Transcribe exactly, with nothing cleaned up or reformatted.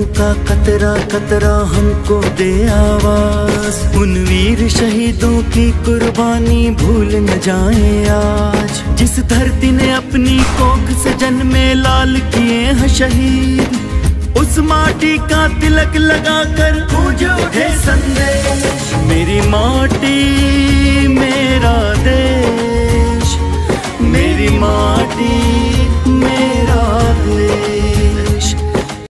का कतरा कतरा हमको दे आवाज। उन वीर शहीदों की कुर्बानी भूल न जाए आज। जिस धरती ने अपनी कोख से जन्मे लाल किए हैं शहीद, उस माटी का तिलक लगाकर गूंज उठे संदेश। मेरी माटी